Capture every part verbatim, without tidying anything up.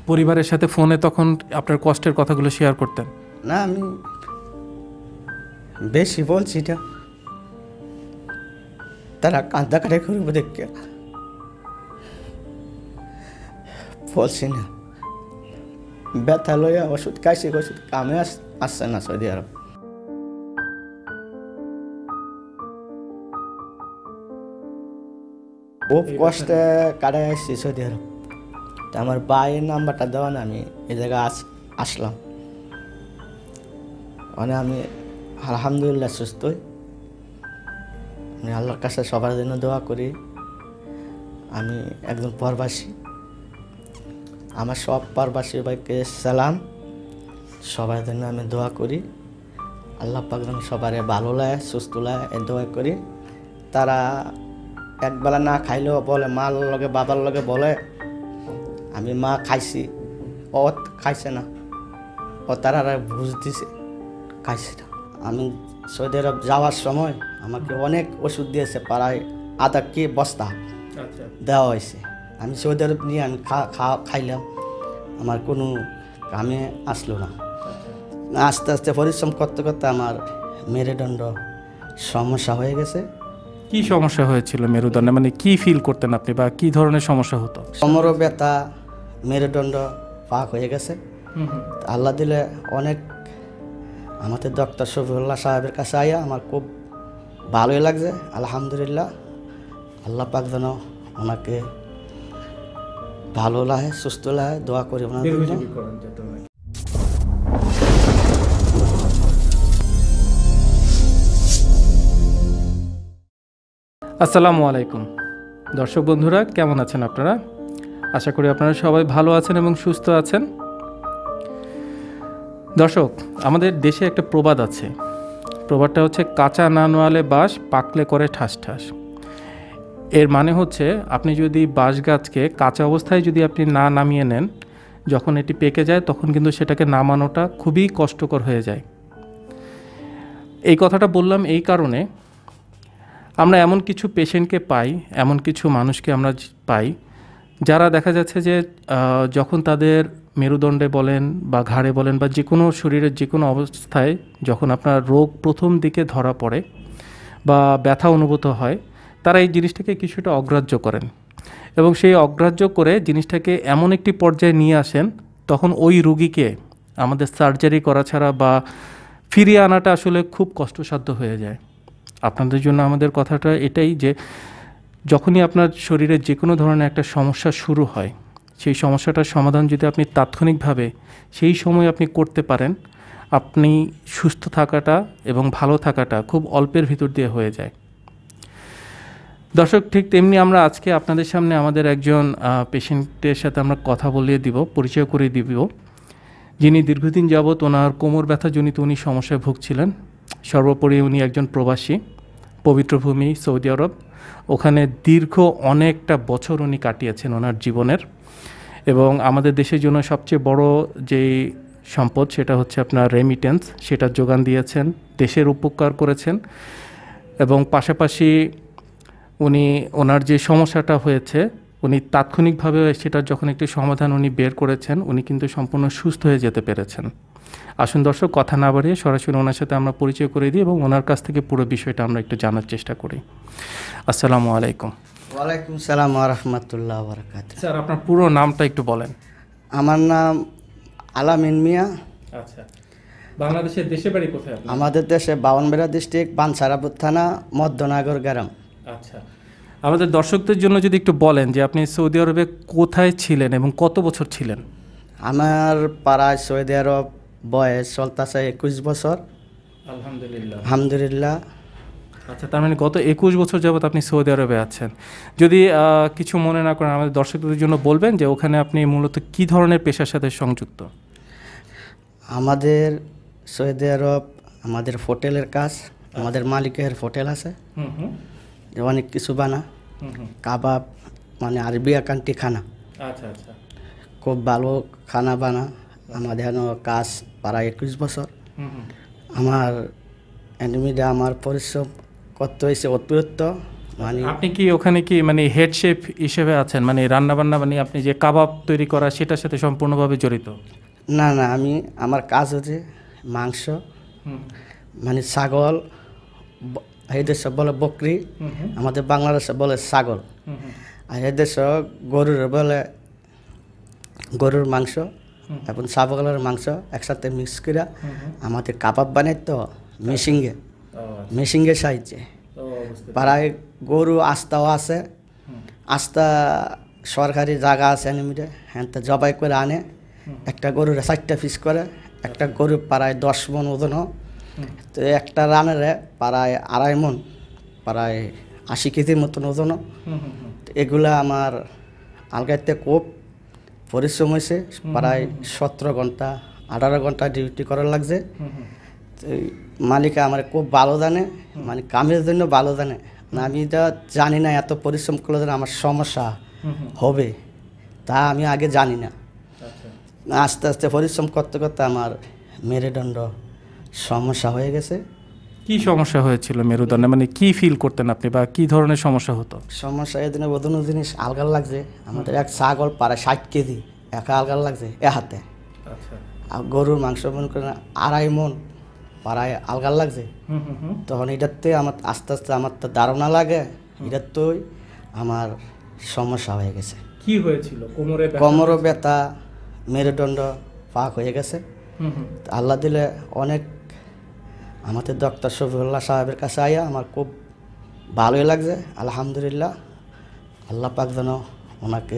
পরিবারের সাথে ফোনে তখন আপনার কষ্টের কথাগুলো শেয়ার করতেন? না, আমি বেশি বলছি এটা, তারা কান্দা কাটে করবো দেখে বলছি না। ব্যথা লইয়া ওষুধ খাইছি, ওষুধ কামে আসছে না সৌদি আরব। খুব কষ্টে কাটাই আসছি সৌদি আরব। তা আমার ভাইয়ের নাম্বারটা দেওয়া না, আমি এই জায়গায় আস আসলাম মানে আমি আলহামদুলিল্লাহ সুস্থই। আমি আল্লাহর কাছে সবার জন্য দোয়া করি। আমি একজন প্রবাসী, আমার সব প্রবাসী ভাইকে সালাম, সবার জন্য আমি দোয়া করি। আল্লাহ পাক যেন সবারে ভালো লাগে, সুস্থ লাগে, এই দোয়া করি। তারা একবেলা না খাইলেও বলে, মার লগে বাবার লগে বলে আমি মা খাইছি, ও খাইছে না, ও তারা বুঝ দিছে খাইছে না। আমি সৌদি আরব যাওয়ার সময় আমাকে অনেক ওষুধ দিয়েছে, প্রায় আধা কি বস্তা দেওয়া হয়েছে। আমি সৌদি আরব নিয়ে আমি খা খাইলাম, আমার কোনো কামে আসলো না। আস্তে আস্তে পরিশ্রম করতে করতে আমার মেরুদণ্ড সমস্যা হয়ে গেছে। কি সমস্যা হয়েছিল মেরুদণ্ডে, মানে কি ফিল করতেন আপনি বা কি ধরনের সমস্যা হতো? কোমর ব্যথা, মেরুদণ্ড পাক হয়ে গেছে। আল্লাহ দিলে অনেক আমাদের ডক্টর শফিউল্লাহ সাহেবের কাছে আইয়া আমার খুব ভালোই লাগছে, আলহামদুলিল্লাহ। আল্লাহ পাক যেন ওনাকে ভালো লাগে, সুস্থ লাগে, দোয়া করি ওনার জন্য। আসসালামু আলাইকুম দর্শক বন্ধুরা, কেমন আছেন আপনারা? আশা করি আপনারা সবাই ভালো আছেন এবং সুস্থ আছেন। দর্শক, আমাদের দেশে একটা প্রবাদ আছে, প্রবাদটা হচ্ছে কাঁচা না নোয়ালে বাঁশ, পাকলে করে ঠাস ঠাস। এর মানে হচ্ছে আপনি যদি বাঁশ গাছকে কাঁচা অবস্থায় যদি আপনি না নামিয়ে নেন, যখন এটি পেকে যায় তখন কিন্তু সেটাকে নামানোটা খুবই কষ্টকর হয়ে যায়। এই কথাটা বললাম এই কারণে, আমরা এমন কিছু পেশেন্টকে পাই, এমন কিছু মানুষকে আমরা পাই যারা দেখা যাচ্ছে যে যখন তাদের মেরুদণ্ডে বলেন বা ঘাড়ে বলেন বা যে কোনো শরীরের যে কোনো অবস্থায় যখন আপনার রোগ প্রথম দিকে ধরা পড়ে বা ব্যথা অনুভূত হয়, তারা এই জিনিসটাকে কিছুটা অগ্রাহ্য করেন এবং সেই অগ্রাহ্য করে জিনিসটাকে এমন একটি পর্যায়ে নিয়ে আসেন, তখন ওই রুগীকে আমাদের সার্জারি করা ছাড়া বা ফিরিয়ে আনাটা আসলে খুব কষ্টসাধ্য হয়ে যায়। আপনাদের জন্য আমাদের কথাটা এটাই যে যখনই আপনার শরীরে যে কোনো ধরনের একটা সমস্যা শুরু হয়, সেই সমস্যাটার সমাধান যদি আপনি তাৎক্ষণিকভাবে সেই সময় আপনি করতে পারেন, আপনি সুস্থ থাকাটা এবং ভালো থাকাটা খুব অল্পের ভিতর দিয়ে হয়ে যায়। দর্শক, ঠিক তেমনি আমরা আজকে আপনাদের সামনে আমাদের একজন পেশেন্টের সাথে আমরা কথা বলিয়ে দিব, পরিচয় করে দিব, যিনি দীর্ঘদিন যাবৎ ওনার কোমর ব্যথাজনিত উনি সমস্যায় ভুগছিলেন। সর্বোপরি উনি একজন প্রবাসী, পবিত্রভূমি সৌদি আরব, ওখানে দীর্ঘ অনেকটা বছর উনি কাটিয়েছেন ওনার জীবনের। এবং আমাদের দেশের জন্য সবচেয়ে বড় যেই সম্পদ সেটা হচ্ছে আপনার রেমিটেন্স, সেটা যোগান দিয়েছেন, দেশের উপকার করেছেন। এবং পাশাপাশি উনি ওনার যে সমস্যাটা হয়েছে উনি তাৎক্ষণিকভাবে সেটার যখন একটি সমাধান উনি বের করেছেন, উনি কিন্তু সম্পূর্ণ সুস্থ হয়ে যেতে পেরেছেন। আসুন দর্শক, কথা না বাড়িয়ে সরাসরি ওনার সাথে আমরা পরিচয় করে দিই এবং ওনার কাছ থেকে পুরো বিষয়টা আমরা একটু জানার চেষ্টা করি। আসসালামু আলাইকুম। ওয়ালাইকুম সালাম ওয়া রাহমাতুল্লাহি ওয়া বারাকাতুহু। স্যার, আপনার পুরো নামটা একটু বলেন। আমার নাম আলামিন মিয়া। আচ্ছা, বাংলাদেশের দেশে বাড়ি কোথায় আপনার? আমাদের দেশে বাউনবেড়া ডিস্ট্রিক্ট, বানসারাপুর থানা, মধ্যনাগর গ্রাম। আচ্ছা, আমাদের দর্শকদের জন্য যদি একটু বলেন যে আপনি সৌদি আরবে কোথায় ছিলেন এবং কত বছর ছিলেন? আমার পাড়ায় সৌদি আরব বয়স চলতেছে একুশ বছর। আলহামদুলিল্লাহ। আলহামদুলিল্লাহ। আচ্ছা, তার মানে গত একুশ বছর যাবৎ আপনি সৌদি আরবে আছেন। যদি কিছু মনে না করেন, আমাদের দর্শকদের জন্য বলবেন যে ওখানে আপনি মূলত কী ধরনের পেশার সাথে সংযুক্ত? আমাদের সৌদি আরব আমাদের হোটেলের কাজ, আমাদের মালিকের হোটেল আছে, অনেক কিছু বানা, কাবাব মানে আরবিয়া কান্টি খানা। আচ্ছা আচ্ছা, খুব ভালো খানা বানা। আমাদের কাজ প্রায় একুশ বছর। আমার এনিমিটা আমার পরিশ্রম করতে হয়েছে অতিরিক্ত। মানে আপনি কি ওখানে কি মানে হেড শেফ হিসেবে আছেন, মানে রান্না বান্না, মানে আপনি যে কাবাব তৈরি করা সেটার সাথে সম্পূর্ণভাবে জড়িত? না না আমি আমার কাজ হচ্ছে মাংস, মানে ছাগল, ব- এই দেশে বলে বকরি, আমাদের বাংলাদেশে বলে ছাগল, আর এই দেশে গরুর বলে গরুর মাংস এবং ছাগলের মাংস একসাথে মিক্স করে আমাদের কাবাব বানাই তো মেশিংয়ে মেশিংয়ের সাহায্যে। পাড়ায় গরু আস্তাও আছে, আস্তা সরকারি জায়গা আছে এনিমিটে, হ্যাঁ তো জবাই করে আনে, একটা গরুর চারটা পিস করে, একটা গরু প্রায় দশ মন ওজন হয়। তো একটা রানের প্রায় আড়াই মন, প্রায় আশি কেজির মতন ওজন হয়। তো এগুলা আমার আলগাইতে খুব পরিশ্রম হয়েছে, প্রায় সতেরো ঘন্টা আঠারো ঘন্টা ডিউটি করার লাগছে। তো এই মালিকা আমার খুব ভালো জানে, মানে কামের জন্য ভালো জানে না, আমি এটা জানি না এত পরিশ্রম করলে যেন আমার সমস্যা হবে, তা আমি আগে জানি না। আস্তে আস্তে পরিশ্রম করতে করতে আমার মেরুদণ্ড সমস্যা হয়ে গেছে। কি সমস্যা হয়েছিল মেরুদণ্ডে, মানে কি ফিল করতেন আপনি বা কি ধরনের সমস্যা হতো? সমস্যা এদিনে বদনো জিনিস আলগার লাগছে, আমাদের এক ছাগল প্রায় ষাট কেজি একা আলগার লাগছে এ হাতে, আর গরুর মাংস মনে করেন আড়াই মন প্রায় আলগার লাগছে। তখন এটাতে আমার আস্তে আস্তে আমার তো ধারণা লাগে, এটার তো আমার সমস্যা হয়ে গেছে। কি হয়েছিল? কোমরে কোমরও ব্যথা, মেরুদণ্ড ফাঁক হয়ে গেছে। আল্লাহ দিলে অনেক আমাদের ডক্টর শফিউল্লাহ সাহেবের কাছে আইয়া আমার খুব ভালোই লাগছে, আলহামদুলিল্লাহ। আল্লাহ পাক যেন ওনাকে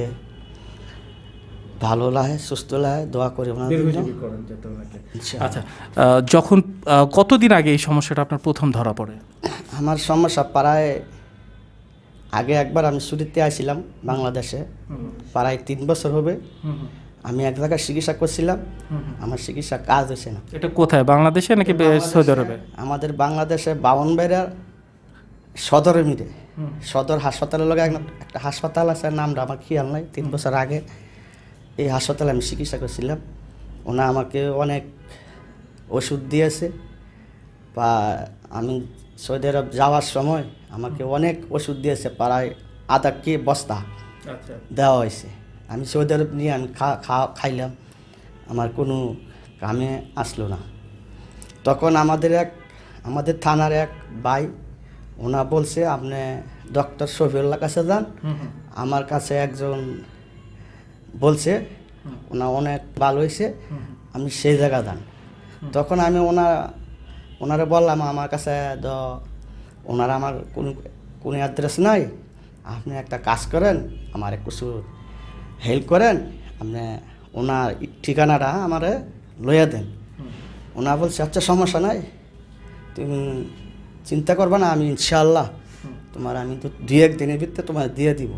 ভালো লাগে, সুস্থ লাগে, দোয়া করি ওনার জন্য। আচ্ছা, আহ, যখন আহ, কতদিন আগে এই সমস্যাটা আপনার প্রথম ধরা পড়ে? আমার সমস্যা প্রায় আগে একবার আমি ছুটিতে আসছিলাম বাংলাদেশে, প্রায় তিন বছর হবে। আমি এক জায়গায় চিকিৎসা করছিলাম, আমার চিকিৎসা কাজ হয়েছে না। এটা কোথায়, বাংলাদেশে নাকি সৌদি আরবে? আমাদের বাংলাদেশে বাউনবাড়িয়ার সদরে মিলে সদর হাসপাতালের লগে একটা হাসপাতাল আছে, নামটা আমার খেয়াল নাই, তিন বছর আগে এই হাসপাতালে আমি চিকিৎসা করছিলাম। ওনা আমাকে অনেক ওষুধ দিয়েছে, বা আমি সৌদি আরব যাওয়ার সময় আমাকে অনেক ওষুধ দিয়েছে, প্রায় আধা কে বস্তা দেওয়া হয়েছে। আমি সৌদি আরব নিয়ে আমি খা খা খাইলাম, আমার কোনো কামে আসলো না। তখন আমাদের এক আমাদের থানার এক ভাই ওনা বলছে আপনি ডক্টর শফিউল্লাহ কাছে যান, আমার কাছে একজন বলছে ওনা অনেক ভালো হয়েছে, আমি সেই জায়গা যান। তখন আমি ওনা ওনারা বললাম আমার কাছে দ ওনারা আমার কোনো কোনো অ্যাড্রেস নাই, আপনি একটা কাজ করেন, আমার কিছু হেল্প করেন, আপনি ওনার ঠিকানাটা আমারে লইয়া দেন। ওনা বলছে আচ্ছা সমস্যা নাই, তুমি চিন্তা করবে না, আমি ইনশাআল্লাহ তোমার আমি তো দুই এক দিনের ভিতরে তোমার দিয়ে দিব।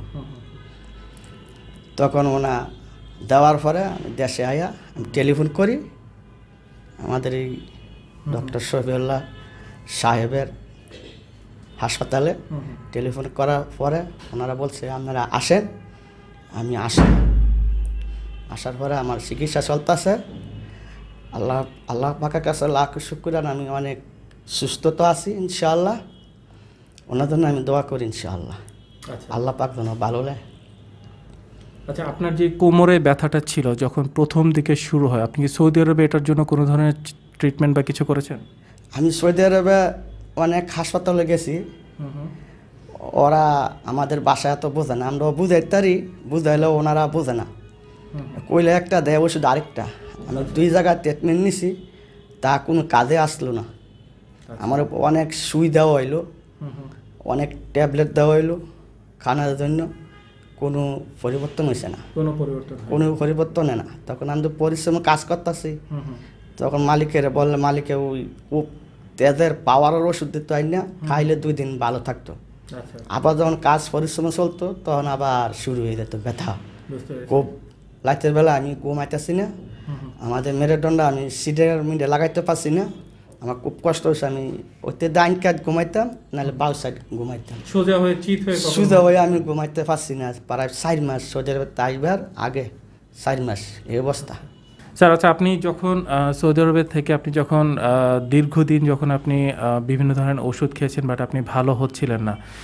তখন ওনা দেওয়ার পরে আমি দেশে আয়া আমি টেলিফোন করি আমাদের এই ডক্টর শফিউল্লাহ সাহেবের হাসপাতালে। টেলিফোন করার পরে ওনারা বলছে আপনারা আসেন, আমি আসি। আসার পরে আমার চিকিৎসা চলতেছে, আল্লাহ আল্লাহ পাকের কাছে লাখ শুকর, আমি অনেক সুস্থতা আছি ইনশাআল্লাহ। ওনার জন্য আমি দোয়া করি ইনশাআল্লাহ, আল্লাহ পাক যেন ভালো লাগে। আচ্ছা, আপনার যে কোমরে ব্যথাটা ছিল যখন প্রথম দিকে শুরু হয়, আপনি কি সৌদি আরবে এটার জন্য কোনো ধরনের ট্রিটমেন্ট বা কিছু করেছেন? আমি সৌদি আরবে অনেক হাসপাতালে গেছি, ওরা আমাদের বাসায় এত বোঝে না, আমরা বুঝাইতারি, বুঝাইলেও ওনারা বোঝে না, কইলে একটা দেয় ওষুধ আরেকটা। আমি দুই জায়গায় ট্রিটমেন্ট নিছি, তা কোনো কাজে আসলো না। আমার অনেক সুই দেওয়া হইলো, অনেক ট্যাবলেট দেওয়া হইলো খানার জন্য, কোনো পরিবর্তন হয়েছে না, কোনো পরিবর্তন কোনো পরিবর্তন না। তখন আমি তো পরিশ্রম কাজ করতেছি, তখন মালিকের বললে মালিকে ওই খুব তেজের পাওয়ারের ওষুধ দিতে হয় না, খাইলে দুই দিন ভালো থাকতো। আবার যখন কাজ পরিশ্রম চলতো তখন আবার শুরু হয়ে যেত ব্যথা। খুব রাতের বেলা আমি ঘুমাইতেছি না, আমাদের মেরুদণ্ড আমি সিটের মিডে লাগাইতে পারছি না, আমার খুব কষ্ট হয়েছে। আমি ওতে ডাইন কাজ ঘুমাইতাম, নাহলে বাউ সাইড ঘুমাইতাম, সোজা হয়ে চিত হয়ে সোজা হয়ে আমি ঘুমাইতে পারছি না। প্রায় চার মাস সৌদি আরবে তাইবার আগে চার মাস এই অবস্থা। স্যার, আচ্ছা, আপনি যখন সৌদি আরবের থেকে আপনি যখন দীর্ঘদিন যখন আপনি বিভিন্ন ধরনের ওষুধ খেয়েছেন বাট আপনি ভালো হচ্ছিলেন না,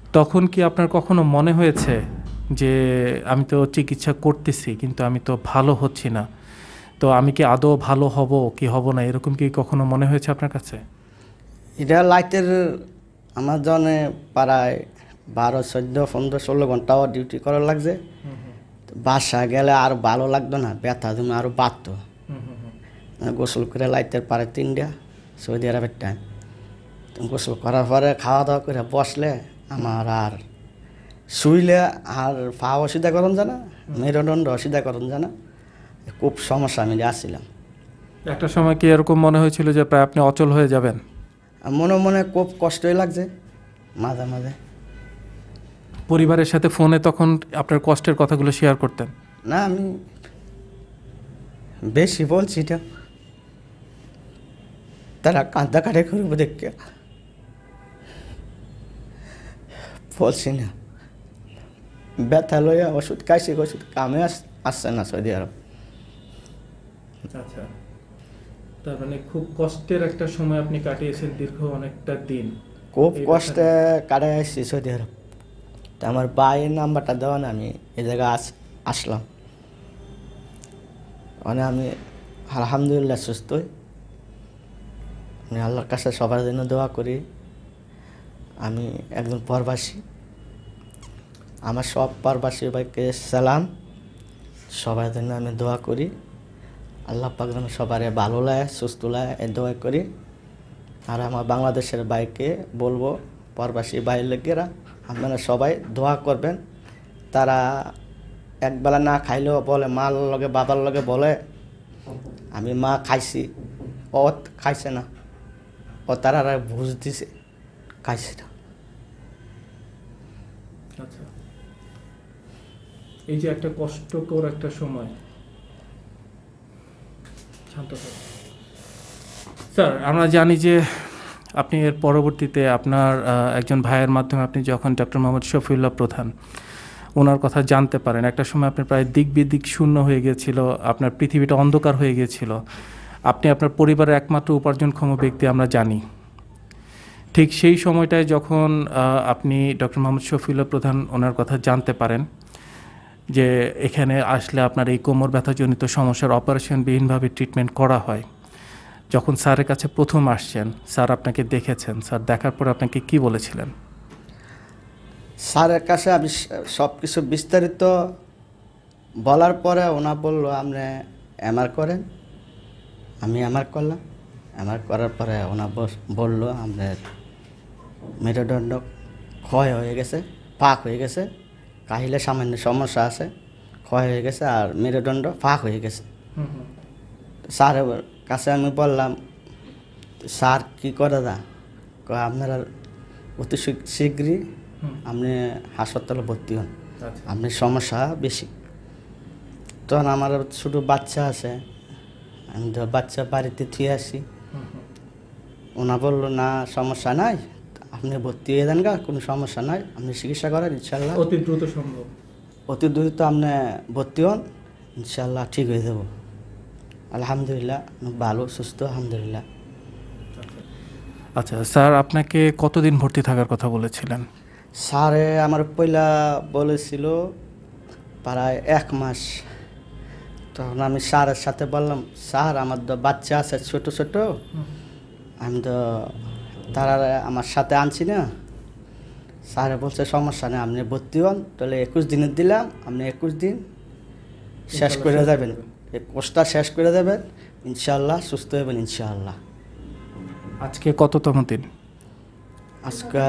তখন কি আপনার কখনো মনে হয়েছে যে আমি তো চিকিৎসা করতেছি কিন্তু আমি তো ভালো হচ্ছি না, তো আমি কি আদৌ ভালো হব কি হব না, এরকম কি কখনো মনে হয়েছে আপনার কাছে? এটা লাইটের আমার জনে প্রায় বারো চোদ্দ পনেরো ষোলো ঘন্টাও ডিউটি করা লাগছে। বাসা গেলে আর ভালো লাগতো না, ব্যথা তুমি আরও বাড়তো। গোসল করে লাইটের পারে তিনটা সৌদি আরবের টাইম, গোসল করার পরে খাওয়া দাওয়া করে বসলে আমার আর শুইলে আর পা অসুবিধা করুন জানা, মেরুদণ্ড অসুবিধা করুন জানা, খুব সমস্যা আমি আসছিলাম। একটা সময় কি এরকম মনে হয়েছিল যে প্রায় আপনি অচল হয়ে যাবেন? মনে মনে খুব কষ্টই লাগছে মাঝে মাঝে। পরিবারের সাথে ফোনে তখন আপনার কষ্টের কথাগুলো শেয়ার করতেন? না, আমি বেশি বলছি এটা, তারা কাঁদা কাটে করবো দেখে বলছি না। ব্যথা লইয়া ওষুধ খাইছি, ওষুধ কামে আসছে না সৌদি আরব। আচ্ছা, তার মানে খুব কষ্টের একটা সময় আপনি কাটিয়েছেন, দীর্ঘ অনেকটা দিন খুব কষ্টে কাটাই আসছি সৌদি আরব। তা আমার ভাইয়ের নাম্বারটা দেওয়া না, আমি এই জায়গায় আস আসলাম মানে আমি আলহামদুলিল্লাহ সুস্থই। আমি আল্লাহর কাছে সবার জন্য দোয়া করি। আমি একজন প্রবাসী, আমার সব প্রবাসী ভাইকে সালাম, সবার জন্য আমি দোয়া করি। আল্লাহ পাক যেন সবার ভালো লাগে, সুস্থ লাগে, এই দোয়া করি। আর আমার বাংলাদেশের ভাইকে বলবো, প্রবাসী ভাই লোকেরা আপনারা সবাই দোয়া করবেন। তারা একবেলা না খাইলেও বলে, মার লগে বাবার লগে বলে আমি মা খাইছি, ও খাইছে না, ও তারা বুঝ দিছে খাইছে না। আচ্ছা, এই যে একটা কষ্টকর একটা সময়, শান্ত স্যার, আমরা জানি যে আপনি এর পরবর্তীতে আপনার একজন ভাইয়ের মাধ্যমে আপনি যখন ডক্টর মোহাম্মদ শফিউল্লাহ প্রধান ওনার কথা জানতে পারেন, একটা সময় আপনি প্রায় দিক বিদিক শূন্য হয়ে গিয়েছিল, আপনার পৃথিবীটা অন্ধকার হয়ে গিয়েছিল, আপনি আপনার পরিবারের একমাত্র উপার্জনক্ষম ব্যক্তি আমরা জানি। ঠিক সেই সময়টায় যখন আপনি ডক্টর মোহাম্মদ শফিউল্লাহ প্রধান ওনার কথা জানতে পারেন যে এখানে আসলে আপনার এই কোমর ব্যথাজনিত সমস্যার অপারেশনবিহীনভাবে ট্রিটমেন্ট করা হয়, যখন স্যারের কাছে প্রথম আসছেন, স্যার আপনাকে দেখেছেন, স্যার দেখার পর আপনাকে কি বলেছিলেন? স্যারের কাছে আমি সব কিছু বিস্তারিত বলার পরে ওনা বললো আপনি এমআর করেন। আমি এমআর করলাম। এমআর করার পরে ওনা বললো আপনার মেরুদণ্ড ক্ষয় হয়ে গেছে, ফাঁক হয়ে গেছে, কাহিলে সামান্য সমস্যা আছে, ক্ষয় হয়ে গেছে আর মেরুদণ্ড ফাঁক হয়ে গেছে। স্যারের কাছে আমি বললাম, স্যার কী করে দা? আপনারা অতি শীঘ্রই আপনি হাসপাতালে ভর্তি হন, আপনার সমস্যা বেশি। তখন আমার ছোটো বাচ্চা আছে, আমি তো বাচ্চা বাড়িতে থুয়ে আসি। ওনা বললো না সমস্যা নাই, আপনি ভর্তি হয়ে যান গা, কোনো সমস্যা নাই, আপনি চিকিৎসা করেন ইনশাল্লাহ অতি দ্রুত সম্ভব, অতি দ্রুত আপনি ভর্তি হন, ইনশাল্লাহ ঠিক হয়ে যাব। আলহামদুলিল্লাহ ভালো সুস্থ আলহামদুলিল্লাহ। আচ্ছা স্যার, আপনাকে কতদিন ভর্তি থাকার কথা বলেছিলেন? স্যারে আমার পয়লা বলেছিল প্রায় এক মাস। তখন আমি স্যারের সাথে বললাম, স্যার আমার তো বাচ্চা আছে ছোট ছোট, আমি তো তারা আমার সাথে আনছি না। স্যারে বলছে সমস্যা নেই, আপনি ভর্তি হন, তাহলে একুশ দিনের দিলাম, আপনি একুশ দিন শেষ করে যাবেন, এই কোর্সটা শেষ করে দেবেন, ইনশাআল্লাহ সুস্থ হবেন ইনশাআল্লাহ। আজকে কততম দিন? আজকে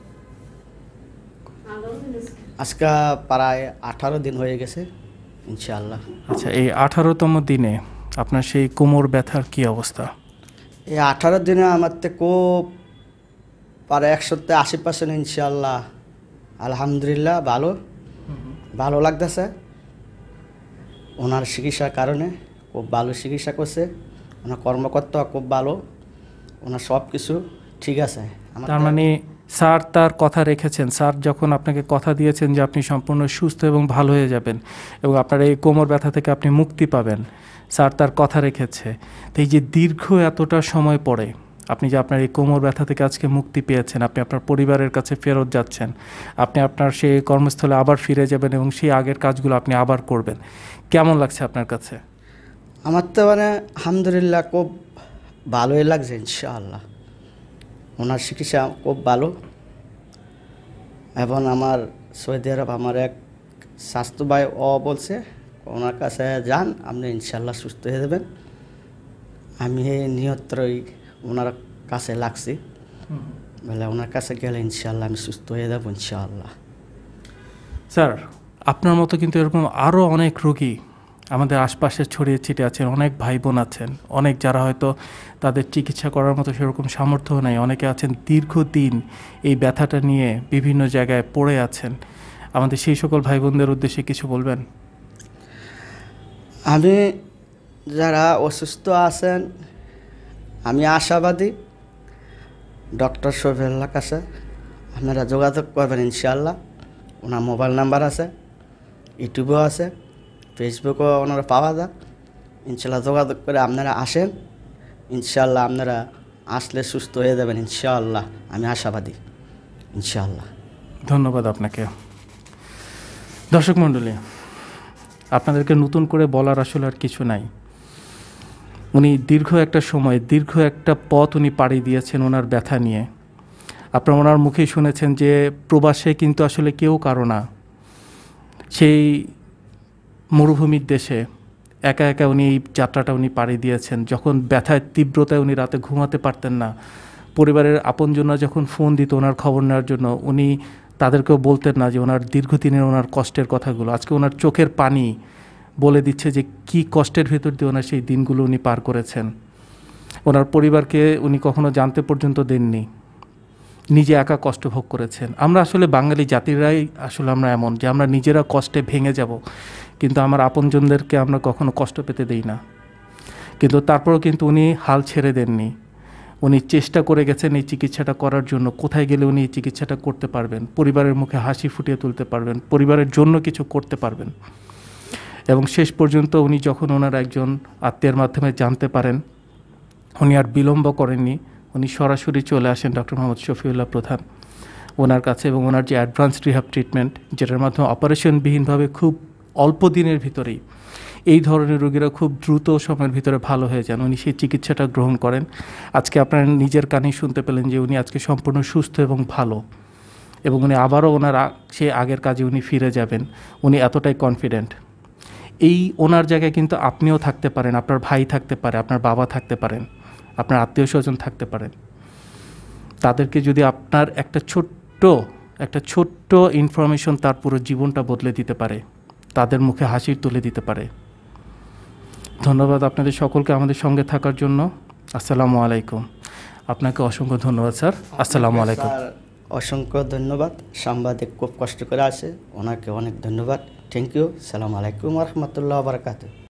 আজকে প্রায় আঠারো দিন হয়ে গেছে ইনশাআল্লাহ। আচ্ছা, এই আঠারোতম দিনে আপনার সেই কোমর ব্যথার কি অবস্থা? এই আঠারো দিনে আমার তো খুব প্রায় একশোতে আশি পার্সেন্ট ইনশাআল্লাহ আলহামদুলিল্লাহ ভালো ভালো লাগতেছে। ওনার চিকিৎসার কারণে খুব ভালো চিকিৎসা করছে, ওনার কর্মকর্তা খুব ভালো, ওনার সব কিছু ঠিক আছে। তার মানে স্যার তার কথা রেখেছেন, স্যার যখন আপনাকে কথা দিয়েছেন যে আপনি সম্পূর্ণ সুস্থ এবং ভালো হয়ে যাবেন এবং আপনার এই কোমর ব্যথা থেকে আপনি মুক্তি পাবেন, স্যার তার কথা রেখেছে। তো এই যে দীর্ঘ এতটা সময় পরে আপনি যে আপনার এই কোমর ব্যথা থেকে আজকে মুক্তি পেয়েছেন, আপনি আপনার পরিবারের কাছে ফেরত যাচ্ছেন, আপনি আপনার সেই কর্মস্থলে আবার ফিরে যাবেন এবং সেই আগের কাজগুলো আপনি আবার করবেন, কেমন লাগছে আপনার কাছে? আমার তো মানে আলহামদুলিল্লাহ খুব ভালোই লাগছে ইনশাআল্লাহ। ওনার চিকিৎসা খুব ভালো। এবং আমার সৌদি আরব আমার এক স্বাস্থ্য ভাই ও বলছে ওনার কাছে যান, আপনি ইনশাআল্লাহ সুস্থ হয়ে যাবেন। আমি এই নিয়ত্রই ওনার কাছে লাগছি, বলে ওনার কাছে গেলে ইনশাআল্লাহ আমি সুস্থ হয়ে যাবো ইনশাআল্লাহ। স্যার, আপনার মতো কিন্তু এরকম আরও অনেক রোগী আমাদের আশপাশে ছড়িয়ে ছিটে আছেন, অনেক ভাই বোন আছেন, অনেক যারা হয়তো তাদের চিকিৎসা করার মতো সেরকম সামর্থ্য নাই, অনেকে আছেন দীর্ঘদিন এই ব্যথাটা নিয়ে বিভিন্ন জায়গায় পড়ে আছেন। আমাদের সেই সকল ভাই বোনদের উদ্দেশ্যে কিছু বলবেন? আমি যারা অসুস্থ আছেন, আমি আশাবাদী ডক্টর শফিউল্লাহর কাছে আপনারা যোগাযোগ করবেন ইনশাআল্লাহ। ওনার মোবাইল নাম্বার আছে, ইউটিউবও আছে, ফেসবুকও ওনারা পাওয়া যায়। ইনশাআল্লাহ যোগাযোগ করে আপনারা আসেন, ইনশাআল্লাহ আপনারা আসলে সুস্থ হয়ে যাবেন ইনশাআল্লাহ, আমি আশাবাদী ইনশাআল্লাহ। ধন্যবাদ আপনাকে। দর্শক মণ্ডলী, আপনাদেরকে নতুন করে বলার আসলে আর কিছু নাই। উনি দীর্ঘ একটা সময়, দীর্ঘ একটা পথ উনি পাড়ি দিয়েছেন ওনার ব্যথা নিয়ে। আপনারা ওনার মুখেই শুনেছেন যে প্রবাসে কিন্তু আসলে কেউ কারো না। সেই মরুভূমির দেশে একা একা উনি এই যাত্রাটা উনি পাড়ি দিয়েছেন। যখন ব্যথায় তীব্রতায় উনি রাতে ঘুমাতে পারতেন না, পরিবারের আপনজনরা যখন ফোন দিত ওনার খবর নেওয়ার জন্য, উনি তাদেরকেও বলতেন না যে ওনার দীর্ঘদিনের ওনার কষ্টের কথাগুলো। আজকে ওনার চোখের পানি বলে দিচ্ছে যে কি কষ্টের ভেতর দিয়ে ওনার সেই দিনগুলো উনি পার করেছেন। ওনার পরিবারকে উনি কখনো জানতে পর্যন্ত দেননি, নিজে একা কষ্ট ভোগ করেছেন। আমরা আসলে বাঙালি জাতিরাই আসলে আমরা এমন যে আমরা নিজেরা কষ্টে ভেঙে যাব, কিন্তু আমার আপনজনদেরকে আমরা কখনো কষ্ট পেতে দেই না। কিন্তু তারপরেও কিন্তু উনি হাল ছেড়ে দেননি, উনি চেষ্টা করে গেছেন এই চিকিৎসাটা করার জন্য। কোথায় গেলে উনি এই চিকিৎসাটা করতে পারবেন, পরিবারের মুখে হাসি ফুটিয়ে তুলতে পারবেন, পরিবারের জন্য কিছু করতে পারবেন। এবং শেষ পর্যন্ত উনি যখন ওনার একজন আত্মীয়ের মাধ্যমে জানতে পারেন, উনি আর বিলম্ব করেননি, উনি সরাসরি চলে আসেন ডক্টর মোহাম্মদ শফিউল্লাহ প্রধান ওনার কাছে। এবং ওনার যে অ্যাডভান্স রিহ্যাব ট্রিটমেন্ট, যেটার মাধ্যমে অপারেশনবিহীনভাবে খুব অল্প দিনের ভিতরেই এই ধরনের রোগীরা খুব দ্রুত সময়ের ভিতরে ভালো হয়ে যান, উনি সেই চিকিৎসাটা গ্রহণ করেন। আজকে আপনারা নিজের কানেই শুনতে পেলেন যে উনি আজকে সম্পূর্ণ সুস্থ এবং ভালো, এবং উনি আবারও ওনার সে আগের কাজে উনি ফিরে যাবেন। উনি এতটাই কনফিডেন্ট। এই ওনার জায়গায় কিন্তু আপনিও থাকতে পারেন, আপনার ভাই থাকতে পারে, আপনার বাবা থাকতে পারেন, আপনার আত্মীয় স্বজন থাকতে পারেন। তাদেরকে যদি আপনার একটা ছোট্ট একটা ছোট্ট ইনফরমেশন তার পুরো জীবনটা বদলে দিতে পারে, তাদের মুখে হাসি তুলে দিতে পারে। ধন্যবাদ আপনাদের সকলকে আমাদের সঙ্গে থাকার জন্য। আসসালামু আলাইকুম। আপনাকে অসংখ্য ধন্যবাদ স্যার। আসসালামু আলাইকুম। অসংখ্য ধন্যবাদ। সাংবাদিক খুব কষ্ট করে আসে, ওনাকে অনেক ধন্যবাদ। Thank you. সালাম আলাইকুম রহমতুল্লাহ বারাকাতুহু।